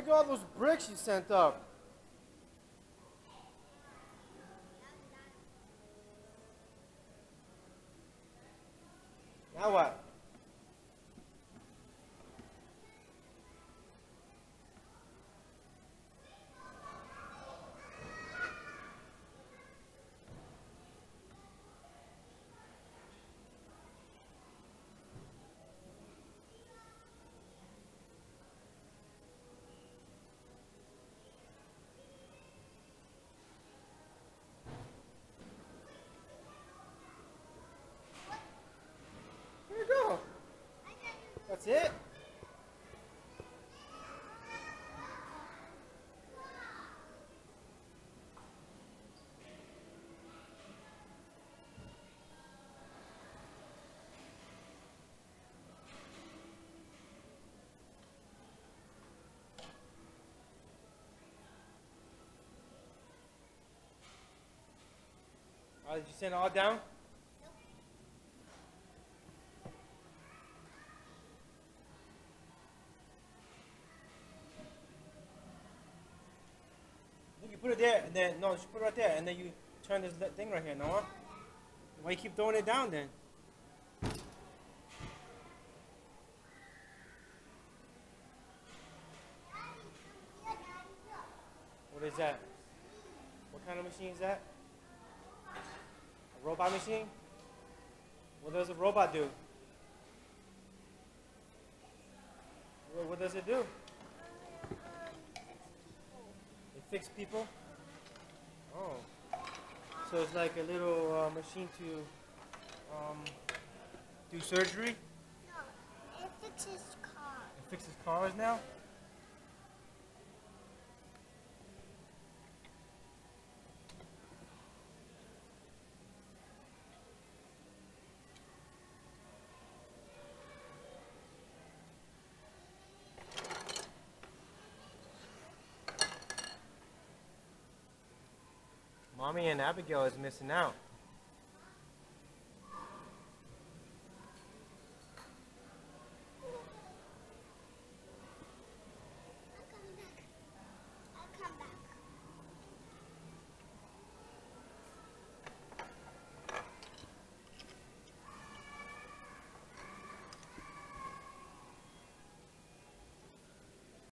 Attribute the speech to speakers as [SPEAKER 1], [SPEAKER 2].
[SPEAKER 1] Look at all those bricks you sent up. Now what? Here you go. That's it? Did you send it all down? You put it there, and then, no, just put it right there, and then you turn this thing right here, Noah. Why you keep throwing it down then? What is that? What kind of machine is that? A robot machine? What does a robot do? What does it do? It fixes people? Oh. So it's like a little machine to do surgery?
[SPEAKER 2] No, it fixes cars.
[SPEAKER 1] It fixes cars now? Mommy and Abigail is missing out.